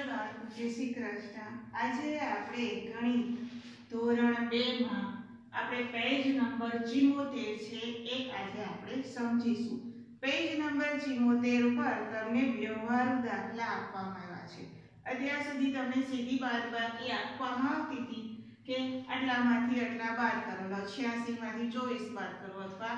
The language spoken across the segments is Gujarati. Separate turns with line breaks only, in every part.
બાળકો, જય શ્રી કૃષ્ણ। આજે આપણે ગણિત ધોરણ 2 માં આપણે પેજ નંબર 74 છે એ આજે આપણે સમજીશું। પેજ નંબર 74 પર તમને વ્યવહારુ દાખલા આપવામાં આવ્યા છે। અત્યાર સુધી તમને સીધી બાદબાકી આપવામાં આવતી હતી કે આટલામાંથી આટલા બાદ કરો, 86 માંથી 24 બાદ કરો અથવા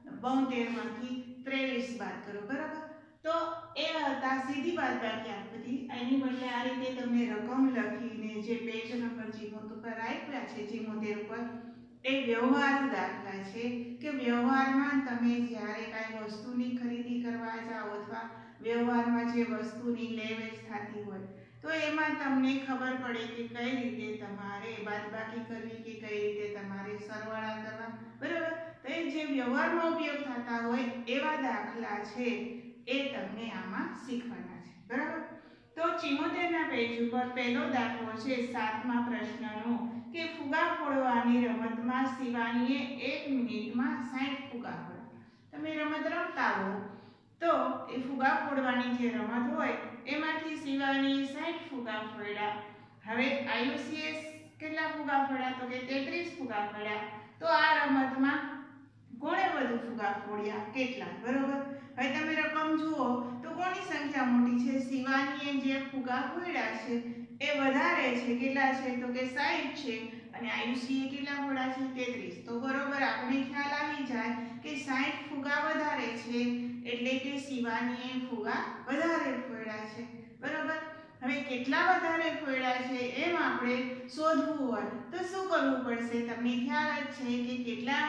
72 માંથી 23 બાદ કરો, બરાબર। તો એ હતા સીધી બાદબાકી આપતી। એની બદલે આ રીતે તમને રકમ લખીને જે પેજ નંબર 74 પર આપ્યા છે 74 પર એ વ્યવહારુ દાખલા છે કે વ્યવહારમાં તમે જ્યારે કાંઈ વસ્તુની ખરીદી કરવા જાઓ અથવા વ્યવહારમાં જે વસ્તુની લે-વેચ થતી હોય તો એમાં તમને ખબર પડે કે કઈ રીતે તમારે બાદબાકી કરવી કે કઈ રીતે તમારે સરવાળા કરવા, બરાબર। તો એ જે વ્યવહારમાં ઉપયોગ થતા હોય એવા દાખલા છે એ તમને આમાં શીખવાના છે, બરાબર। તો 74 ના પેજ ઉપર પહેલો દાખલો છે 7મા પ્રશ્નનો કે ફુગા ફોડવાની રમતમાં શિવાનીએ 1 મિનિટમાં 60 ફુગા ફોડ્યા। તમે રમત રમતા હો તો એ ફુગા ફોડવાની જે રમત હોય એમાંથી શિવાનીએ 60 ફુગા ફોડ્યા। હવે આયુષીએ કેટલા ફુગા ફોડ્યા? તો કે 33 ફુગા ફોડ્યા। તો આ રમતમાં કોણે વધુ ફુગા ફોડ્યા, કેટલા, બરોબર। હવે તમે રકમ જુઓ તો કોની સંખ્યા મોટી છે? શિવાનીએ જે ફુગા ફોડ્યા છે એ વધારે છે, કેટલા છે? તો કે 60 છે, અને આયુષીએ કેટલા ફોડ્યા છે? 33। તો બરોબર આપણે ખ્યાલ આવી જાય કે 60 ફુગા વધારે છે એટલે કે શિવાનીએ ફુગા વધારે ફોડ્યા છે, બરોબર। હવે કેટલા વધારે ફોડ્યા છે એમ આપણે શોધવું હોય તો શું કરવું પડશે? તમને ખ્યાલ જ છે કે કેટલા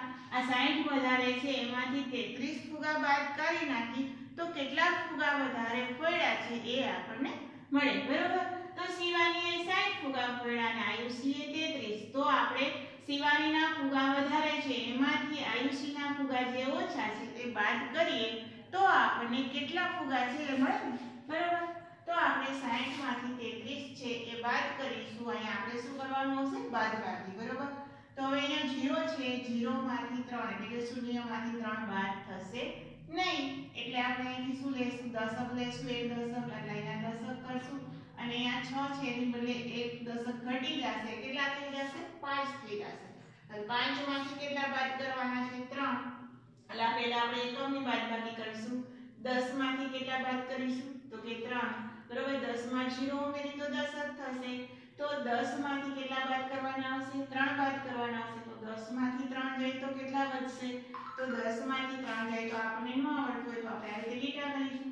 આ 60 વધારે છે એમાંથી 33 ફુગા બાદ કરી નાખી તો કેટલા ફુગા વધારે ફોડ્યા છે એ આપણને મળે, બરોબર। તો શિવાનીએ 60 ફુગા ફોડ્યા અને આયુષીએ 33। તો આપણે શિવાનીના ફુગા વધારે છે એમાંથી આયુષીના ફુગા જે ઓછા છે તે બાદ કરીએ તો આપણને કેટલા ફુગા છે એ મળે, બરોબર। તો આપણે 60 માંથી 33 છે એ બાદ કરીશું। અહીંયા આપણે શું કરવાનું હશે? બાદબાકી, બરોબર। તો હવે અહીંયા 0 છે, 0 માંથી 3 એટલે કે શૂન્યમાંથી 3 બાદ થશે નહીં, એટલે આપણે અહીંથી શું લેશું? દશક લેશું, એક દશક, એટલે અહીંયા દશક કરશું અને અહીંયા 6 છે એની બદલે એક દશક ઘટી જશે, કેટલા થઈ જશે? 5 થઈ જશે। હવે 5 માંથી કેટલા બાદ કરવાના છે? 3, એટલે પહેલા આપણે એકમની બાદબાકી કરીશું। 10 માંથી કેટલા બાદ કરીશું? તો કે 3, બરોબર। 10 માં 0 ઉમેરી તો દશક થશે, તો 10 માંથી કેટલા બાદ કરવાના આવશે? 3 બાદ કરવાના આવશે। તો 10 માંથી 3 જાય તો કેટલા વધશે? તો 10 માંથી 3 જાય તો આપણને ન આવડતું હોય તો આપણે આ રીતે લીટા કરીશું,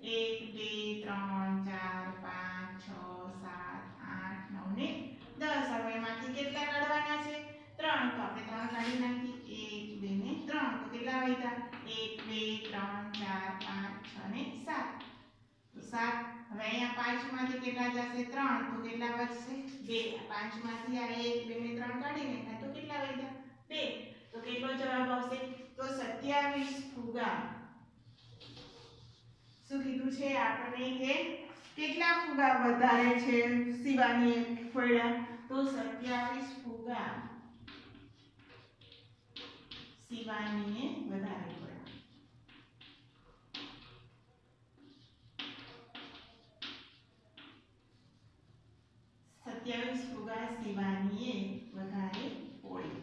1 2 3 4 5 6 7 8 9 ને 10। હવે એમાંથી કેટલા કાઢવાના છે? 3, તો આપણે 3 કાઢી નાખીએ, 1 2 ને 3, તો કેટલા વધ્યા? 1 2 3 4 5 6 ને 7, તો 7। હવે અહીંયા 5 માંથી કેટલા જશે? 3, તો કેટલા વધશે? 2। 5 માંથી આ 1 2 ને 3 કાઢી નાખ્યા તો કેટલા વધ્યા? 2। તો કેટલો જવાબ આવશે? તો 27 ફુગા। શું કીધું છે આપણે કે કેટલા ફુગા વધારે છે શિવાનીએ ફોડ્યા? તો 27 ફુગા શિવાનીએ વધારે ફોડ્યા। 27 ફુગા શિવાનીએ વધારે ફોડ્યા,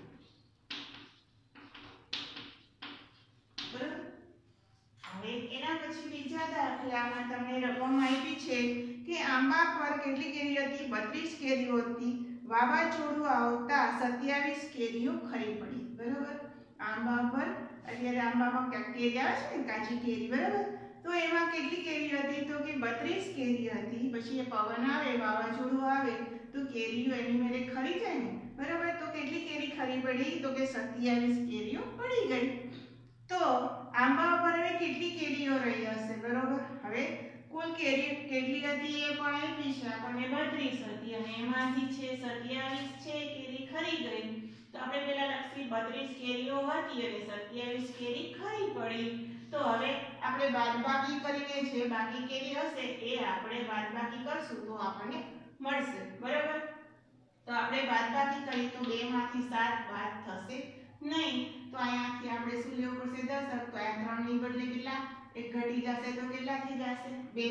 બરાબર। હવે એના પછી બીજા દાખલામાં તમને રકમ આપી છે કે આંબા પર કેટલી કેરી હતી? 32 કેરીઓ હતી। વાવાઝોડું આવતા 27 કેરીઓ ખરી પડી, બરાબર। આંબા પર અત્યારે આંબામાં કેરી આવે છે ને, કાચી કેરી, બરાબર। તો એમાં કેટલી કેરી હતી? તો કે 32 કેરી હતી। પછી એ પવન આવે, વાવાઝોડું આવે તો કેરીઓ એની મેરે ખરી જાય ને, બરાબર। તો કેટલી કેરી ખરી પડી? તો કે 27 કેરીઓ પડી ગઈ। તો આંબા પર હવે કેટલી કેરીઓ રહી હશે, બરોબર। હવે કુલ કેરી કેટલી હતી એ પણ આપી છે આપણને, 32 હતી અને એમાંથી છે 27 છે કેરી ખરી ગઈ, તો આપણે પહેલા લખી 32 કેરીઓ હતી અને 27 કેરી ખરી પડી। તો હવે આપણે બાદબાકી કરીને જે બાકી કેરી હશે એ આપણે બાદબાકી કરશું તો આપણને મળશે, બરાબર। તો આપણે બાદબાકી કરી તો 2 માંથી 7 બાદ થશે નહીં, તો અહીંયાથી આપણે શું લેવું પડશે? દશક। તો આ 3 ની બદલે કેટલા? એક ઘટી જશે તો કેટલા થઈ જશે? 2।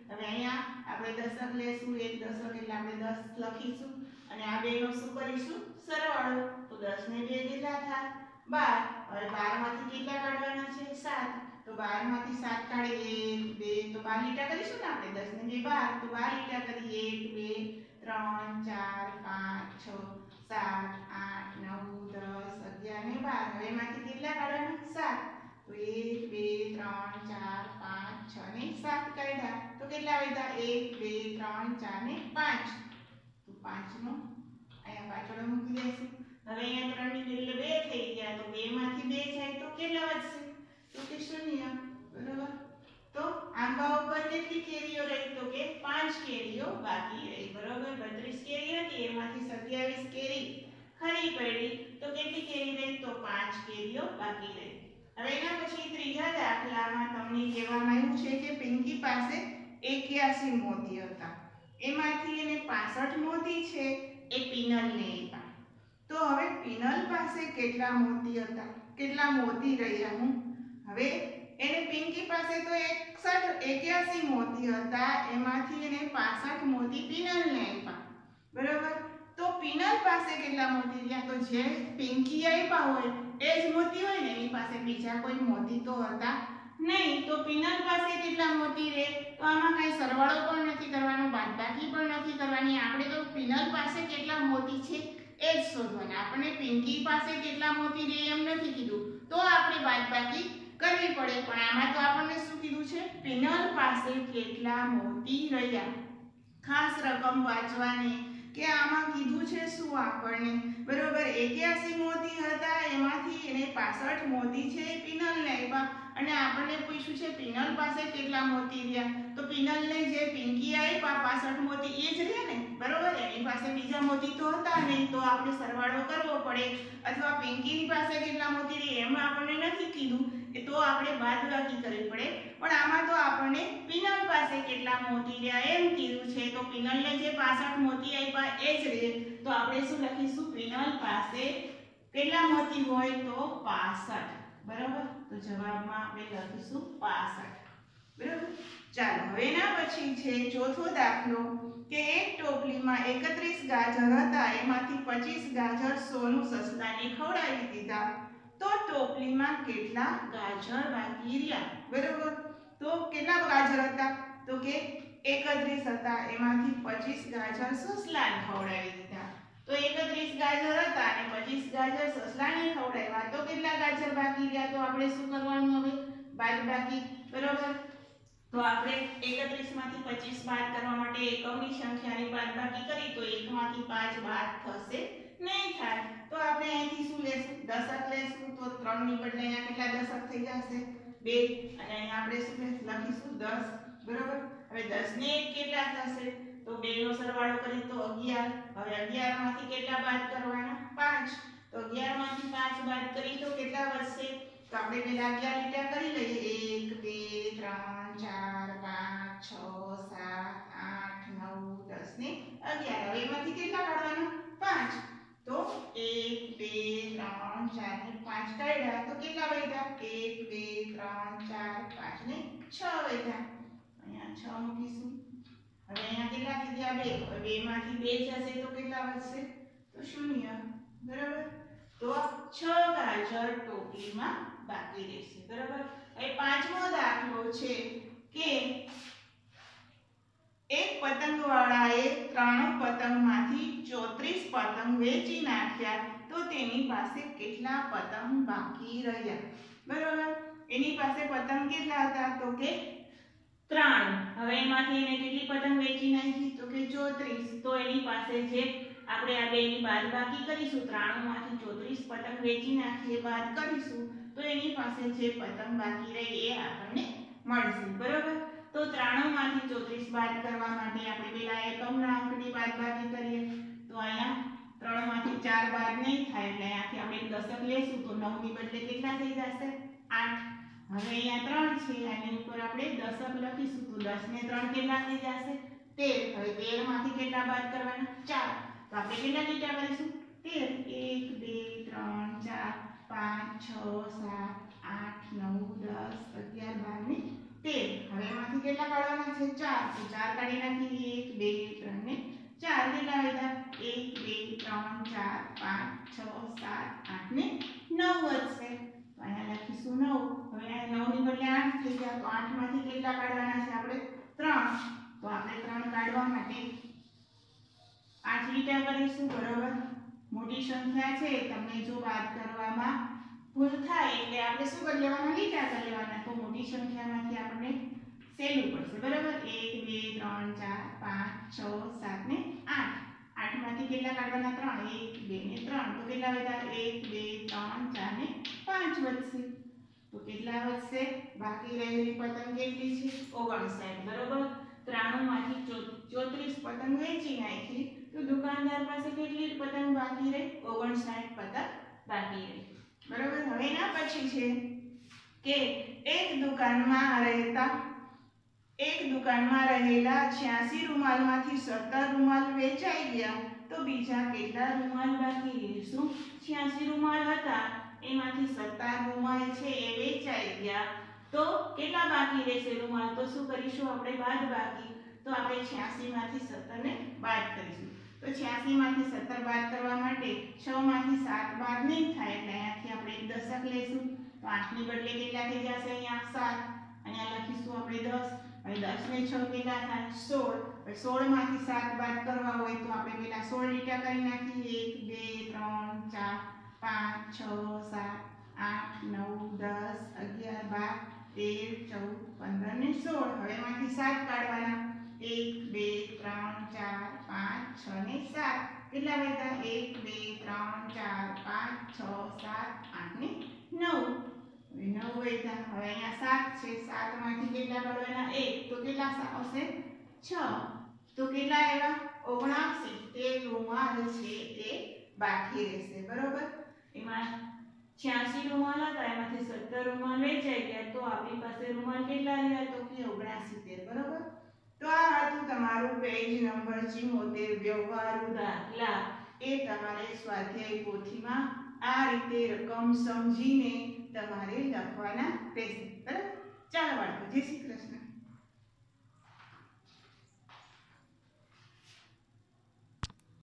હવે અહીંયા આપણે દશક લેશું, એક દશક એટલે આપણે 10 લખીશું અને આ બેનો શું કરીશું સરવાળો. તો 10 ને 2 કેટલા થાય 12. હવે 12 માંથી કેટલા કાઢવાના છે 7. તો 12 માંથી 7 કાઢી 1 2 તો 12 લીટા કરીશું ને આપણે 10 ને 2 12 તો 12 લીટા કરી 1 2 3 4 5 6 7 8 9 10 11 ને 12. હવે એમાંથી કેટલા કાઢવાના 7. તો 1 2 3 4 5 6 ને 7 કાઢ્યા. તો કેટલા વધ્યા 1 2 3 4 ને 5. તો 5 નો અહીંયા પાછળ મૂકી દઈશું. હવે અહીંયા 3 ની એટલે 2 થઈ ગયા. તો 2 માંથી 2 જાય તો કેટલા વધશે તો કે 0. બરાબર. તો આંબા ઉપર કેટલી કેરીઓ રહી તો કે 5 કેરીઓ બાકી રહી. બરાબર. 32 કેરી હતી એમાંથી 27 કેરી ખરી પડી. તો કેટલી કેરી રહી તો 5 કેરીઓ બાકી રહી. હવે એના પછી ત્રીજા દાખલામાં તમને કહેવામાં આવ્યું છે કે પિંકી પાસે 81 મોતી હતા. એમાંથી એને 65 મોતી છે એ પિનલને આપ્યા. તો હવે પિનલ પાસે કેટલા મોતી હતા, કેટલા મોતી રહ્યા હું હવે એને પિંકી પાસે તો 81 મોતી હતા, એમાંથી એને 65 મોતી પિનલને આપ્યા. બરાબર. તો પિનલ પાસે કેટલા મોતી રહ્યા તો જે પિંકી આપ્યા હોય એ જ મોતી હોય ને, એની પાસે બીજા કોઈ મોતી તો હતા નહીં. તો પિનલ પાસે કેટલા મોતી રહે તો આમાં કઈ સરવાળો પણ નથી કરવાનો, બાદબાકી પણ નથી કરવાની. આપણે તો પિનલ પાસે કેટલા મોતી છે એ જ શોધવાના. આપણે પિંકી પાસે કેટલા મોતી રહે એમ નથી કીધું, તો આપણે બાદબાકી કરવી પડે. પણ આમાં તો આપણને શું કીધું છે પિનલ પાસે કેટલા મોતી રહ્યા. ખાસ રકમ વાંચવાની કે આમાં કીધું છે શું આપણને. બરોબર. 81 મોતી હતા, એમાંથી એને 65 મોતી છે પિનલને આપ્યા અને આપણને પૂછ્યું છે પિનલ પાસે કેટલા મોતી રહ્યા. તો પિનલને જે પિંકી આપ્યા 65 મોતી એ જ રહ્યા ને. બરોબર. એની પાસે બીજા મોતી તો હતા નહીં, તો આપણે સરવાળો કરવો પડે. અથવા પિંકીની પાસે કેટલા મોતી રહ્યા એમ આપણને નથી કીધું, તો આપણે બાદબાકી કરવી પડે. પણ આમાં તો આપણને પિનલ પાસે કેટલા મોતી રહ્યા એમ કીધું છે. તો પિનલને જે 65 મોતી આપ્યા એ જ રહે. તો આપણે શું લખીશું પિનલ પાસે કેટલા મોતી હોય તો 65. બરાબર. તો જવાબમાં આપણે લખીશું 65. બરાબર. ચાલો હવે એના પછી છે ચોથો દાખલો કે એક ટોપલીમાં 31 ગાજર હતા, એમાંથી 25 ગાજર સોનું સસલાને ખવડાવી દીધા. તો ટોપલીમાં કેટલા ગાજર બાકી રહ્યા. બરાબર. તો કેટલા ગાજર હતા તો કે 31 હતા, એમાંથી 25 ગાજર સસલાને ખવડાવી દીધા. તો 31 ગાજર હતા અને 25 ગાજર સસલાને ખવડાવ્યા. તો કેટલા ગાજર બાકી રહ્યા તો આપણે શું કરવાનું હવે બાદબાકી. બરાબર. તો આપણે 31 માંથી 25 બાદ કરવા માટે એકમની સંખ્યાની બાદબાકી કરી તો 1 માંથી 5 બાદ થશે નહીં થાય. તો આપણે અહીંથી શું લેશું દશક લેશું. તો 3 ની બદલે અહીંયા કેટલા દશક થઈ જશે 2 અને અહીંયા આપણે શું લખીશું 10. બરાબર. હવે 10 ને 1 કેટલા થશે તો 2 નો સરવાળો કરીએ તો 11. હવે 11 માંથી કેટલા બાદ કરવાના 5. તો 11 માંથી 5 બાદ કરી તો કેટલા વધશે તો આપણે પહેલા 11 લીટા કરી લઈએ 1 2 3 4 5 6 7 8 9 10 ને 11. હવે એમાંથી કેટલા કાઢવાના 5. તો 1 2 3 4 ને 5 કાઢ્યા તો કેટલા વધ્યા 1 2 3 4 5 ને 6 વધ્યા. અહીંયા 6 મૂકીશું. હવે અહીંયા કેટલા થઈ ગયા 2. હવે 2 માંથી 2 જશે તો કેટલા વધશે તો 0. બરાબર. તો 6 ગાજર ટોપલીમાં બાકી રહેશે. બરાબર. હવે પાંચમો દાખલો છે કે એક પતંગવાળાએ 3 પતંગમાંથી 34 પતંગ વેચી નાખ્યા. તો તેની પાસે કેટલા પતંગ બાકી રહ્યા. બરાબર. એની પાસે પતંગ કેટલા હતા તો કે 3. હવે એમાંથી એને કેટલી પતંગ વેચી નાખી તો કે 34. તો એની પાસે જે આપણે આ બેની બાદબાકી કરીશું 93 માંથી 34 પતંગ વેચી નાખીએ બાદ કરીશું તો એની પાસે જે પતંગ બાકી રહી એ આપણને મળશે. બરાબર. તો 93 માંથી 34 બાદ કરવા માટે આપણે પહેલા એકમના અંકની બાદબાકી કરીએ. તો અહીંયા 3 માંથી 4 બાદ નહીં થાય એટલે અહીંયાથી આપણે દશક લેશું તો 9 ની બદલે કેટલા થઈ જશે 8. હવે અહીંયા 3 છે એની ઉપર આપણે દશક લખીશું તો 10 ને 3 કેટલા થઈ જશે 13. હવે 13 માંથી કેટલા બાદ કરવાના 4. તો આપણે કેટલા લીટા કરીશું 13. 1 2 3 4 5 6 7 8 9 10 11 12 ને 13. હવે એમાંથી કેટલા કાઢવાના છે? 4. તો 4 કાઢી નાખીએ. 1 2 3 ને 4. કેટલા વધ્યા? 1 2 3 4 5 6 7 8 ને 9 વધશે. તો અહીંયા લખીશું 9. હવે અહીંયા 9 ની બદલે 8 થઈ ગયા. તો 8 માંથી કેટલા કાઢવાના છે આપણે? 3. તો આપણે 3 કાઢવા માટે 8 લીટા કરીશું. બરોબર. મોટી સંખ્યા છે, તમને જો બાદ કરવામાં ભૂલ થાય એટલે આપણે શું કરી લેવાના? લીટા કરી લેવાના. તો મોટી સંખ્યામાંથી આપણે સહેલું પડશે. બરાબર. 1 2 3 4 5 6 7 ને 8. 8 માંથી કેટલા કાઢવાના? 3. 1 2 ને 3. તો કેટલા વધ્યા? 1 2 3 4 ને 5 વધશે. તો કેટલા વધશે? બાકી રહેલી પતંગ કેટલી છે? 59. બરાબર. 93 માંથી 34 પતંગ વેચી નાખી તો દુકાનદાર પાસે કેટલી પતંગ બાકી રહી? 59 પતંગ બાકી રહી. બરાબર. હવે એના પછી છે કે એક દુકાનમાં રહેલા 86 રૂમાલમાંથી 17 રૂમાલ વેચાઈ ગયા તો બીજા કેટલા રૂમાલ બાકી રહેશું? 86 રૂમાલ હતા, એમાંથી 17 રૂમાલ છે એ વેચાઈ ગયા તો કેટલા બાકી રહેશે રૂમાલ? તો શું કરીશું આપણે? બાદબાકી. તો આપણે 86 માંથી 17 ને બાદ કરીશું. તો 86 માંથી 17 બાદ કરવા માટે 6 માંથી 7 બાદ નહીં થાય એટલે અહીંયાથી આપણે એક દશક લેશું. તો 8 ની બદલે કેટલા થઈ જશે? અહીંયા 7. અહીંયા લખીશું આપણે 10. હવે 10 ને 6 કેટલા થાય? 16. હવે 16 માંથી 7 બાદ કરવા હોય તો આપણે પેલા 16 લીટા કરી નાખીએ. 1 2 3 4 5 6 7 8 9 10 11 12 13 14 15 ને 16. હવે એમાંથી 7 કાઢવાના. 1 2 3 4 5 6 ને 7. કેટલા વધ્યા? 1 2 3 4 5 6 7 8 ને 9. હવે 9 વધ્યા. હવે અહીંયા 7 છે. 7 માંથી કેટલા કાઢવાના? 1. તો કેટલા આવશે? 6. તો કેટલા આવ્યા? 79. તે રૂમાલ છે તે બાકી રહેશે. બરોબર. એમાં 86 રૂમાલ હતા, એમાંથી 17 રૂમાલ વેચાઈ ગયા તો આપણી પાસે રૂમાલ કેટલા રહ્યા? તો કે 79. બરોબર. તો આ હતું તમારું પેજ નંબર 74 વ્યવહારુ દાખલા. એ તમારે સ્વાધ્યાય પોથીમાં આ રીતે રકમ સમજીને તમારે લખવાના રહેશે. બરાબર. ચાલો બાળકો, જય શ્રી કૃષ્ણ.